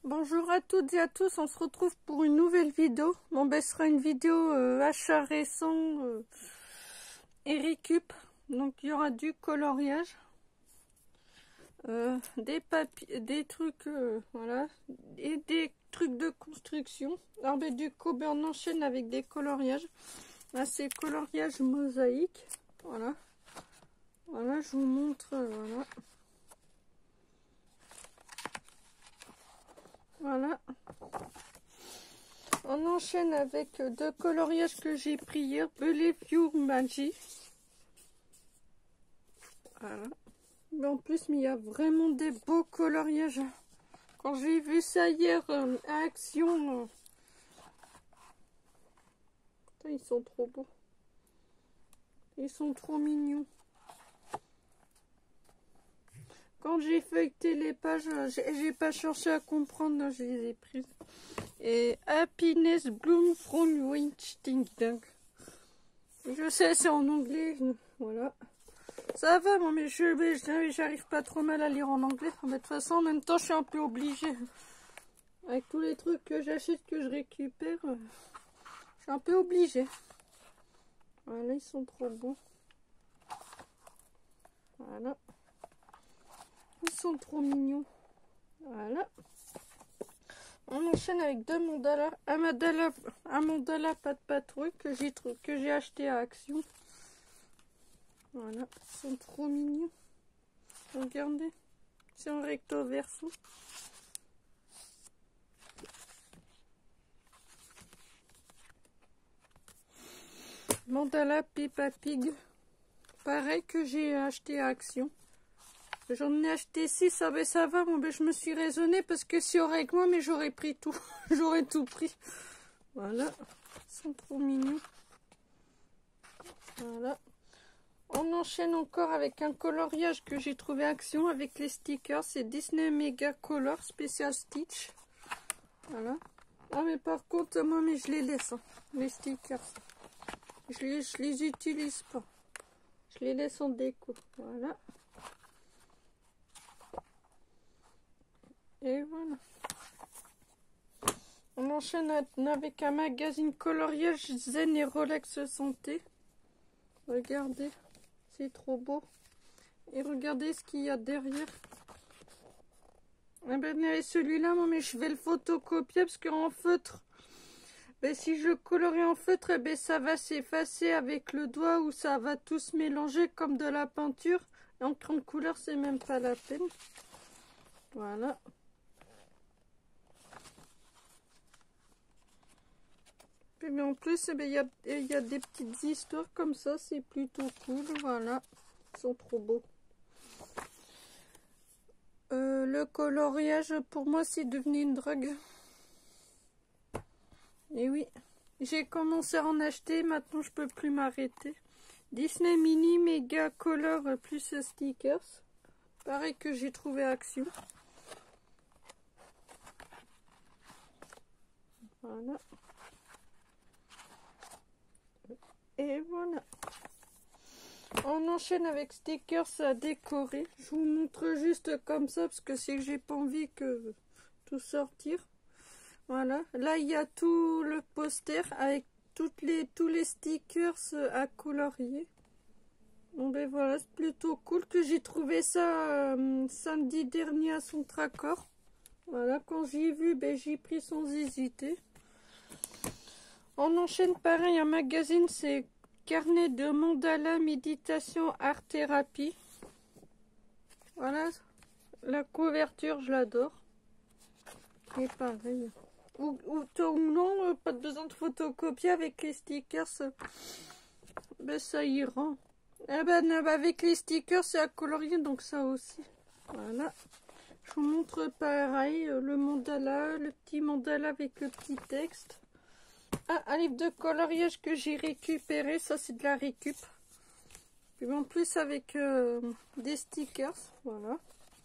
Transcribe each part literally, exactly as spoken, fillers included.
Bonjour à toutes et à tous, on se retrouve pour une nouvelle vidéo. Bon ben ce sera une vidéo euh, achat récent euh, et récup. Donc il y aura du coloriage, euh, des papiers, des trucs, euh, voilà, et des trucs de construction. Alors ben du coup ben, on enchaîne avec des coloriages. Là c'est coloriage mosaïque. Voilà. Voilà, je vous montre, euh, voilà. Voilà. On enchaîne avec deux coloriages que j'ai pris hier. Bellevue Magie. Voilà. Mais en plus, mais il y a vraiment des beaux coloriages. Quand j'ai vu ça hier euh, à Action, euh... ils sont trop beaux. Ils sont trop mignons. Quand j'ai feuilleté les pages, j'ai pas cherché à comprendre, je les ai prises. Et Happiness Bloom from Winsting. Je sais, c'est en anglais. Voilà. Ça va, moi, mais je j'arrive pas trop mal à lire en anglais. Mais de toute façon, en même temps, je suis un peu obligée. Avec tous les trucs que j'achète, que je récupère, je suis un peu obligée. Voilà, ils sont trop beaux. Voilà. Ils sont trop mignons. Voilà. On enchaîne avec deux mandalas. Un mandala, un mandala pas de patrouille que j'ai que j'ai acheté à Action. Voilà, ils sont trop mignons. Regardez, c'est un recto verso. Mandala Peppa Pig. Pareil que j'ai acheté à Action. J'en ai acheté six, ah ben ça va, bon ben je me suis raisonnée parce que si aurait que moi, mais j'aurais pris tout. J'aurais tout pris. Voilà, ils sont trop mignons. Voilà. On enchaîne encore avec un coloriage que j'ai trouvé à Action avec les stickers. C'est Disney Mega Color Special Stitch. Voilà. Ah mais par contre, moi mais je les laisse, hein, les stickers. Je les, je les utilise pas. Je les laisse en déco. Voilà. Et voilà. On enchaîne avec un magazine coloriage Zen et Relax Santé. Regardez, c'est trop beau. Et regardez ce qu'il y a derrière. Eh ben, celui-là, mais je vais le photocopier parce qu'en feutre, ben, si je colorie en feutre, eh ben, ça va s'effacer avec le doigt ou ça va tout se mélanger comme de la peinture. Et en grande couleur, c'est même pas la peine. Voilà. Mais en plus, il eh ben, y, a, y a des petites histoires comme ça, c'est plutôt cool. Voilà, ils sont trop beaux. Euh, le coloriage, pour moi, c'est devenu une drogue. Et oui, j'ai commencé à en acheter, maintenant je peux plus m'arrêter. Disney Mini Mega Color plus stickers. Pareil que j'ai trouvé à Action. Voilà. Et voilà. On enchaîne avec stickers à décorer. Je vous montre juste comme ça parce que c'est que j'ai pas envie que tout sortir. Voilà. Là il y a tout le poster avec toutes les tous les stickers à colorier. Bon ben voilà, c'est plutôt cool que j'ai trouvé ça euh, samedi dernier à son Tracor. Voilà, quand j'ai vu, ben j'ai pris sans hésiter. On enchaîne pareil, un magazine, c'est Carnet de mandala, méditation, art thérapie. Voilà, la couverture, je l'adore. Et pareil. Ou, ou, ou non, pas besoin de photocopier avec les stickers. Ben ça ira. Eh ben avec les stickers, c'est à colorier, donc ça aussi. Voilà. Je vous montre pareil, le mandala, le petit mandala avec le petit texte. Ah, un livre de coloriage que j'ai récupéré, ça c'est de la récup. Puis en plus avec euh, des stickers, voilà.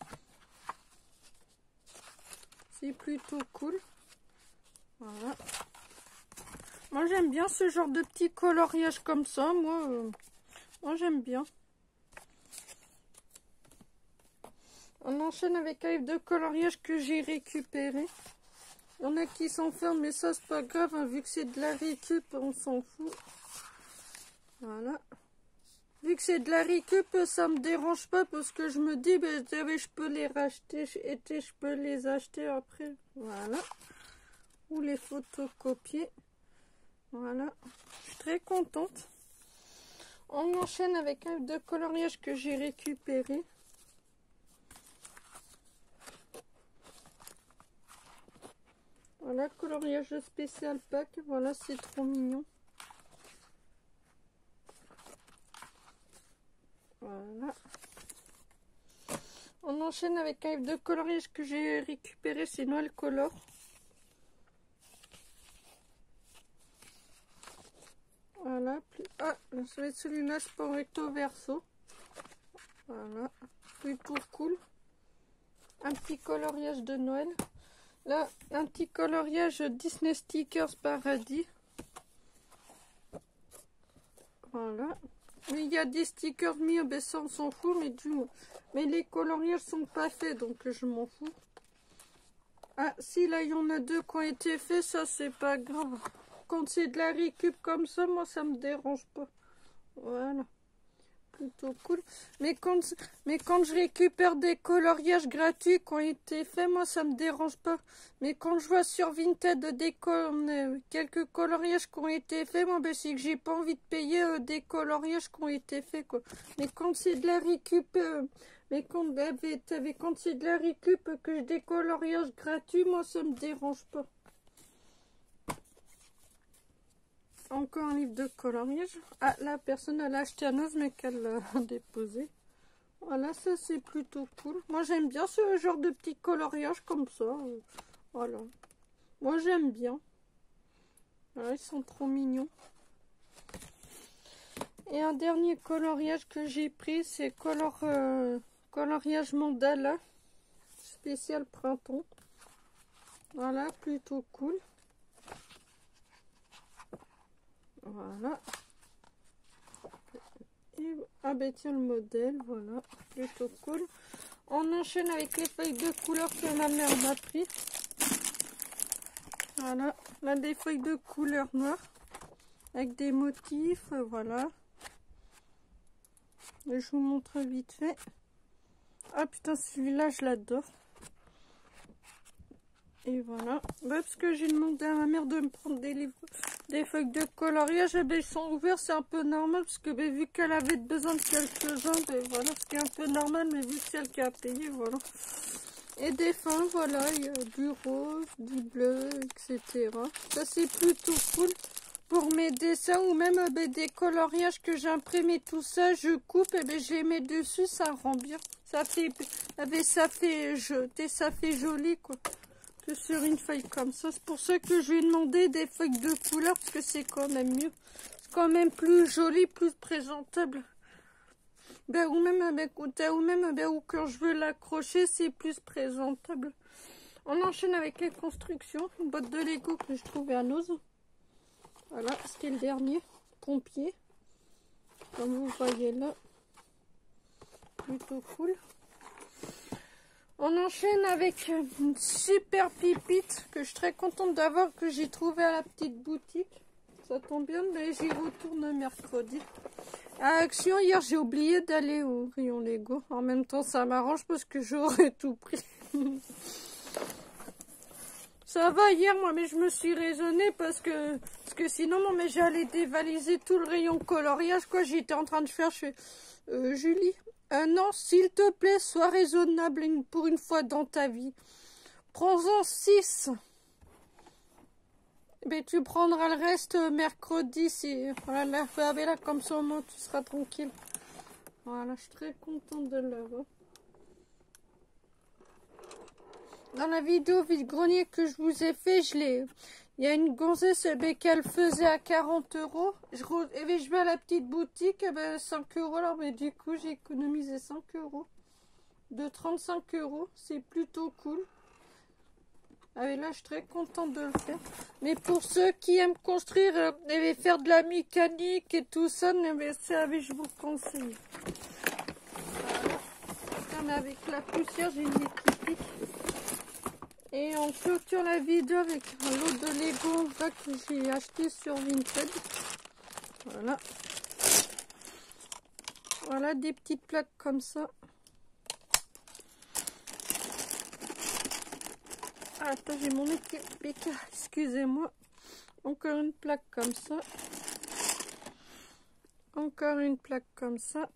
C'est plutôt cool. Voilà. Moi j'aime bien ce genre de petit coloriage comme ça, moi, euh, moi j'aime bien. On enchaîne avec un livre de coloriage que j'ai récupéré. Il y en a qui s'enferment, mais ça c'est pas grave, hein, vu que c'est de la récup, on s'en fout. Voilà. Vu que c'est de la récup, ça me dérange pas parce que je me dis, ben, je peux les racheter et je peux les acheter après. Voilà. Ou les photocopier. Voilà. Je suis très contente. On enchaîne avec un livre de coloriage que j'ai récupéré. Voilà, coloriage spécial pack. Voilà, c'est trop mignon. Voilà. On enchaîne avec un livre de coloriage que j'ai récupéré, c'est Noël Color. Voilà. Ah, ça va être celui-là, c'est pas recto verso. Voilà. Plutôt cool. Un petit coloriage de Noël. Là, un petit coloriage Disney Stickers Paradis. Voilà. Mais il y a des stickers mis, ben ça on s'en fout, mais du mais les coloriages sont pas faits, donc je m'en fous. Ah, si là il y en a deux qui ont été faits, ça c'est pas grave. Quand c'est de la récup comme ça, moi ça me dérange pas. Voilà. Plutôt cool. Mais quand, mais quand je récupère des coloriages gratuits qui ont été faits, moi ça me dérange pas. Mais quand je vois sur Vinted des col quelques coloriages qui ont été faits, moi ben, c'est que j'ai pas envie de payer euh, des coloriages qui ont été faits, quoi. Mais quand c'est de la récup, euh, mais quand, avec, avec, quand c'est de la récup que j'ai des coloriages gratuits, moi ça me dérange pas. Encore un livre de coloriage. Ah, la personne elle a acheté un neuf mais qu'elle l'a déposé. Voilà, ça c'est plutôt cool. Moi j'aime bien ce genre de petit coloriage comme ça. Voilà. Moi j'aime bien. Voilà, ils sont trop mignons. Et un dernier coloriage que j'ai pris, c'est color, euh, coloriage mandala. Spécial printemps. Voilà, plutôt cool. Voilà. Et, ah ben tiens le modèle, voilà, plutôt cool. On enchaîne avec les feuilles de couleur que ma mère m'a pris. Voilà, là des feuilles de couleur noire avec des motifs, voilà. Et je vous montre vite fait. Ah putain, celui-là je l'adore. Et voilà, bah, parce que j'ai demandé à ma mère de me prendre des livres, des feuilles de coloriage, et ben, ils sont ouverts, c'est un peu normal, parce que ben, vu qu'elle avait besoin de quelques-uns, ben, voilà, c'est un peu normal, mais vu que c'est elle qui a payé, voilà. Et des fins, voilà, il y a du rose, du bleu, et cetera. Ça c'est plutôt cool pour mes dessins, ou même ben, des coloriages que j'ai imprimés, tout ça, je coupe, et ben, je les mets dessus, ça rend bien. Ça fait, ben, ça fait jeter, ça fait joli, quoi. Sur une feuille comme ça, c'est pour ça que je lui ai demandé des feuilles de couleur, parce que c'est quand même mieux, c'est quand même plus joli, plus présentable, ben, ou même avec ou même ben, ou quand je veux l'accrocher, c'est plus présentable. On enchaîne avec les constructions, une boîte de Lego que je trouvais à Noz. Voilà, c'était le dernier pompier, comme vous voyez là, plutôt cool. On enchaîne avec une super pipite que je suis très contente d'avoir, que j'ai trouvé à la petite boutique. Ça tombe bien, mais j'y retourne mercredi. À Action, hier j'ai oublié d'aller au rayon Lego. En même temps, ça m'arrange parce que j'aurais tout pris. Ça va hier, moi, mais je me suis raisonnée parce que, parce que sinon, non, mais j'allais dévaliser tout le rayon coloriage, quoi. J'étais en train de faire, je fais, euh, Julie. Euh, non, s'il te plaît, sois raisonnable pour une fois dans ta vie. Prends-en six. Mais tu prendras le reste mercredi. Si... Voilà, là, là, comme ça au moins tu seras tranquille. Voilà, je suis très contente de l'avoir. Dans la vidéo vide-grenier que je vous ai fait, je l'ai... Il y a une gonzesse eh qu'elle faisait à quarante euros. Je, eh bien, je vais à la petite boutique, eh bien, cinq euros. Alors, mais du coup, j'ai économisé cinq euros. De trente-cinq euros. C'est plutôt cool. Ah, et là, je suis très contente de le faire. Mais pour ceux qui aiment construire, eh bien, faire de la mécanique et tout ça, eh bien, ça, je vous conseille. Voilà. ben, avec la poussière, j'ai une nez qui pique. Et on clôture la vidéo avec un lot de Lego en vrac que j'ai acheté sur Vinted. Voilà. Voilà des petites plaques comme ça. Ah, attends, j'ai mon nez qui pique. Excusez-moi. Encore une plaque comme ça. Encore une plaque comme ça.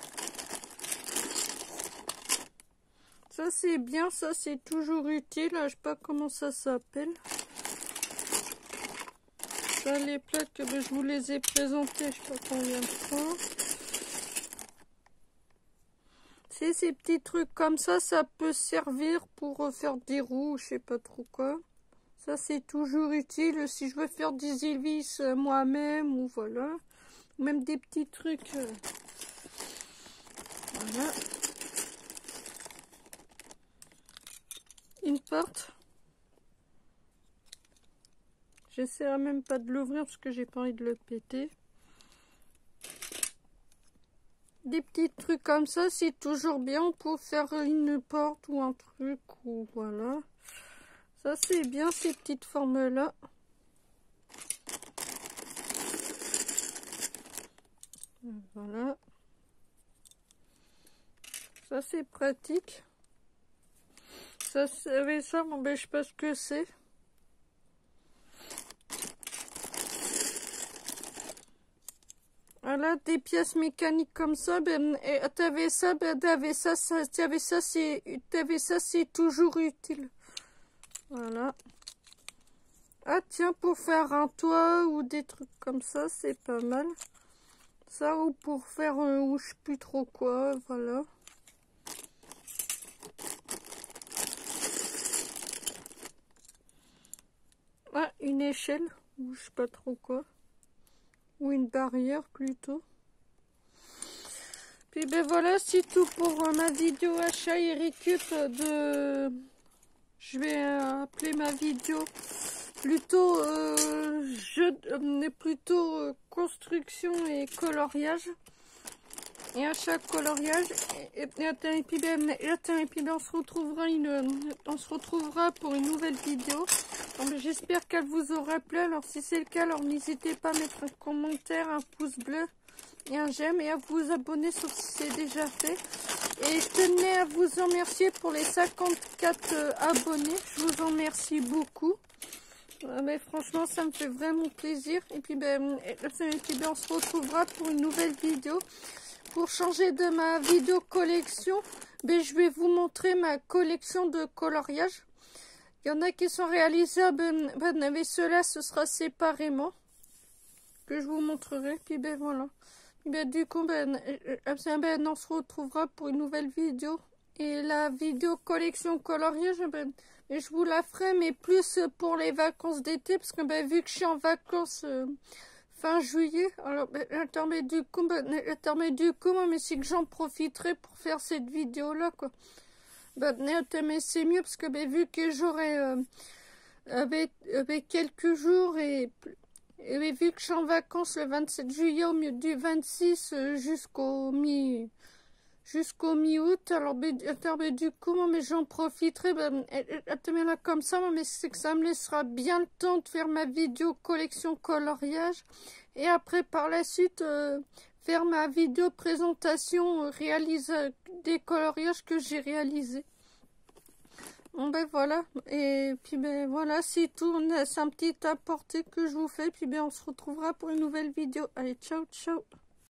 Ça c'est bien, ça c'est toujours utile. Je sais pas comment ça s'appelle. Ça, les plaques, ben, je vous les ai présentées, je sais pas combien de fois. C'est ces petits trucs comme ça, ça peut servir pour faire des roues, je sais pas trop quoi. Ça c'est toujours utile si je veux faire des hélices moi-même ou voilà. Même des petits trucs. Euh, voilà. Une porte. J'essaierai même pas de l'ouvrir parce que j'ai pas envie de le péter. Des petits trucs comme ça, c'est toujours bien pour faire une porte ou un truc ou voilà. Ça c'est bien ces petites formes là. Voilà. Ça c'est pratique. Ça c'est ça, bon ben je sais pas ce que c'est. Voilà, des pièces mécaniques comme ça, ben, t'avais ça, ben, t'avais ça, ça, t'avais ça, c'est, t'avais ça, c'est toujours utile. Voilà. Ah tiens, pour faire un toit ou des trucs comme ça, c'est pas mal. Ça, ou pour faire, euh, ou je sais plus trop quoi, voilà. Ah, une échelle, ou je sais pas trop quoi. Ou une barrière plutôt. Puis ben voilà, c'est tout pour euh, ma vidéo achat et récup de... Je vais euh, appeler ma vidéo plutôt euh, jeu, euh, plutôt euh, construction et coloriage. Et à chaque coloriage, et, et, et, et, puis ben, et, et puis ben, on se retrouvera une, on se retrouvera pour une nouvelle vidéo. J'espère qu'elle vous aura plu. Alors si c'est le cas, alors n'hésitez pas à mettre un commentaire, un pouce bleu et un j'aime et à vous abonner sauf si c'est déjà fait. Et je tenais à vous en remercier pour les cinquante-quatre euh, abonnés. Je vous en remercie beaucoup. Euh, mais franchement, ça me fait vraiment plaisir. Et puis, ben, et, et puis ben, on se retrouvera pour une nouvelle vidéo. Pour changer de ma vidéo collection, ben, je vais vous montrer ma collection de coloriage. Il y en a qui sont réalisables, ben, ben, mais ceux-là, ce sera séparément que je vous montrerai. Puis ben voilà. Et ben, du coup, ben, ben, on se retrouvera pour une nouvelle vidéo. Et la vidéo collection coloriage, ben, je vous la ferai, mais plus pour les vacances d'été, parce que ben, vu que je suis en vacances euh, fin juillet, alors ben, attends, mais du coup, ben, attends, mais du coup, moi, mais c'est que j'en profiterai pour faire cette vidéo-là, quoi. Ben, mais c'est mieux parce que ben, vu que j'aurai euh, avec, avec quelques jours et, et vu que je suis en vacances le vingt-sept juillet au milieu du vingt-six jusqu'au mi jusqu'au mi-août, alors ben, ben, du coup moi mais j'en profiterai ben, là comme ça moi, mais c'est que ça me laissera bien le temps de faire ma vidéo collection coloriage et après par la suite euh, faire ma vidéo présentation, euh, réaliser des coloriages que j'ai réalisés. Bon ben voilà, et puis ben voilà, c'est tout, c'est un petit apporté que je vous fais, puis ben on se retrouvera pour une nouvelle vidéo. Allez, ciao, ciao.